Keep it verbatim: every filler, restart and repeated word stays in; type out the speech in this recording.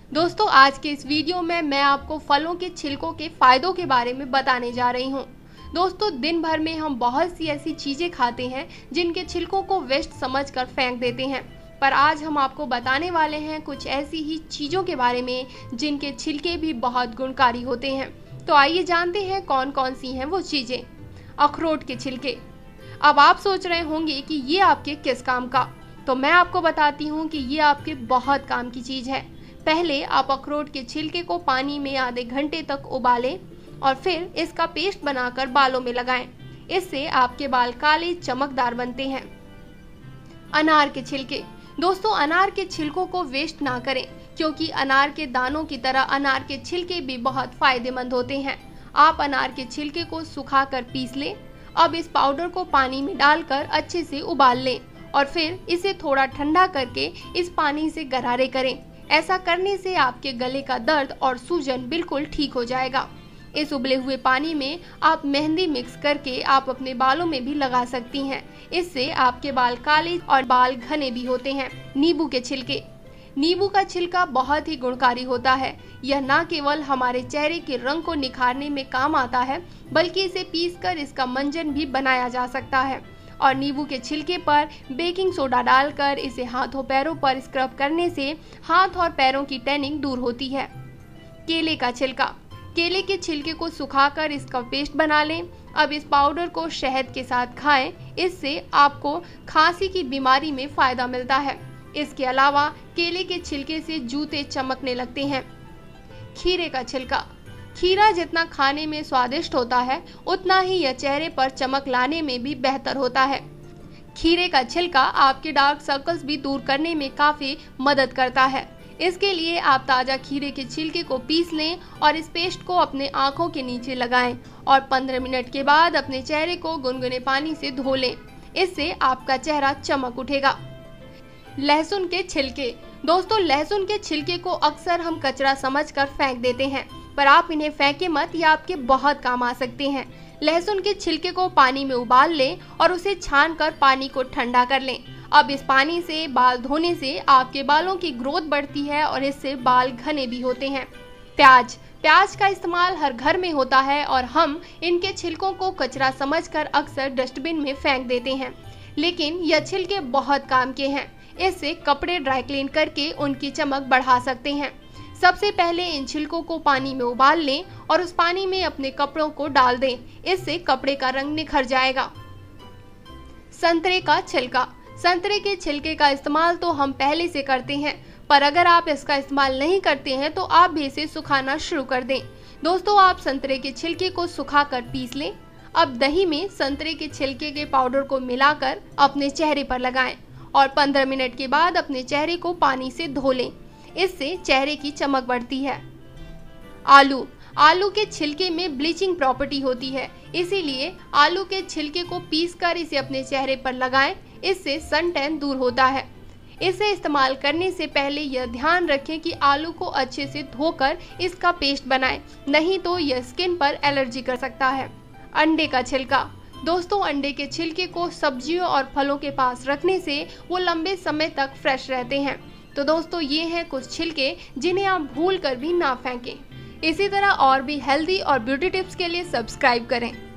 दोस्तों आज के इस वीडियो में मैं आपको फलों के छिलकों के फायदों के बारे में बताने जा रही हूँ। दोस्तों दिन भर में हम बहुत सी ऐसी चीजें खाते हैं जिनके छिलकों को वेस्ट समझकर फेंक देते हैं, पर आज हम आपको बताने वाले हैं कुछ ऐसी ही चीजों के बारे में जिनके छिलके भी बहुत गुणकारी होते हैं। तो आइए जानते हैं कौन कौन सी हैं वो चीजें। अखरोट के छिलके। अब आप सोच रहे होंगे कि ये आपके किस काम का, तो मैं आपको बताती हूँ कि ये आपके बहुत काम की चीज है। पहले आप अखरोट के छिलके को पानी में आधे घंटे तक उबालें और फिर इसका पेस्ट बनाकर बालों में लगाएं। इससे आपके बाल काले चमकदार बनते हैं। अनार के छिलके। दोस्तों अनार के छिलकों को वेस्ट ना करें, क्योंकि अनार के दानों की तरह अनार के छिलके भी बहुत फायदेमंद होते हैं। आप अनार के छिलके को सुखाकर पीस लें। अब इस पाउडर को पानी में डालकर अच्छे से उबाल लें और फिर इसे थोड़ा ठंडा करके इस पानी से गरारे करें। ऐसा करने से आपके गले का दर्द और सूजन बिल्कुल ठीक हो जाएगा। इस उबले हुए पानी में आप मेहंदी मिक्स करके आप अपने बालों में भी लगा सकती हैं। इससे आपके बाल काले और बाल घने भी होते हैं। नींबू के छिलके। नींबू का छिलका बहुत ही गुणकारी होता है। यह न केवल हमारे चेहरे के रंग को निखारने में काम आता है, बल्कि इसे पीसकर इसका मंजन भी बनाया जा सकता है। और नींबू के छिलके पर बेकिंग सोडा डालकर इसे हाथों पैरों पर स्क्रब करने से हाथ और पैरों की टैनिंग दूर होती है। केले का छिलका। केले के छिलके को सुखाकर इसका पेस्ट बना लें। अब इस पाउडर को शहद के साथ खाएं। इससे आपको खांसी की बीमारी में फायदा मिलता है। इसके अलावा केले के छिलके से जूते चमकने लगते हैं। खीरे का छिलका। खीरा जितना खाने में स्वादिष्ट होता है, उतना ही यह चेहरे पर चमक लाने में भी बेहतर होता है। खीरे का छिलका आपके डार्क सर्कल्स भी दूर करने में काफी मदद करता है। इसके लिए आप ताजा खीरे के छिलके को पीस लें और इस पेस्ट को अपने आंखों के नीचे लगाएं और पंद्रह मिनट के बाद अपने चेहरे को गुनगुने पानी से धो लें। इससे आपका चेहरा चमक उठेगा। लहसुन के छिलके। दोस्तों लहसुन के छिलके को अक्सर हम कचरा समझकर फेंक देते हैं, पर आप इन्हें फेंके मत, ये आपके बहुत काम आ सकते हैं। लहसुन के छिलके को पानी में उबाल लें और उसे छान कर पानी को ठंडा कर लें। अब इस पानी से बाल धोने से आपके बालों की ग्रोथ बढ़ती है और इससे बाल घने भी होते हैं। प्याज। प्याज का इस्तेमाल हर घर में होता है और हम इनके छिलकों को कचरा समझकर अक्सर डस्टबिन में फेंक देते हैं, लेकिन यह छिलके बहुत काम के हैं। इससे कपड़े ड्राई क्लीन करके उनकी चमक बढ़ा सकते हैं। सबसे पहले इन छिलकों को पानी में उबाल लें और उस पानी में अपने कपड़ों को डाल दें। इससे कपड़े का रंग निखर जाएगा। संतरे का छिलका। संतरे के छिलके का इस्तेमाल तो हम पहले से करते हैं, पर अगर आप इसका इस्तेमाल नहीं करते हैं तो आप भी इसे सुखाना शुरू कर दें। दोस्तों आप संतरे के छिलके को सुखाकर पीस लें। अब दही में संतरे के छिलके के पाउडर को मिलाकर अपने चेहरे पर लगाएं और पंद्रह मिनट के बाद अपने चेहरे को पानी से धो लें। इससे चेहरे की चमक बढ़ती है। आलू। आलू के छिलके में ब्लीचिंग प्रॉपर्टी होती है, इसीलिए आलू के छिलके को पीसकर इसे अपने चेहरे पर लगाएं। इससे सन टैन दूर होता है। इसे इस्तेमाल करने से पहले यह ध्यान रखें कि आलू को अच्छे से धोकर इसका पेस्ट बनाएं, नहीं तो यह स्किन पर एलर्जी कर सकता है। अंडे का छिलका। दोस्तों अंडे के छिलके को सब्जियों और फलों के पास रखने से वो लंबे समय तक फ्रेश रहते हैं। तो दोस्तों ये हैं कुछ छिलके जिन्हें आप भूल कर भी ना फेंकें। इसी तरह और भी हेल्दी और ब्यूटी टिप्स के लिए सब्सक्राइब करें।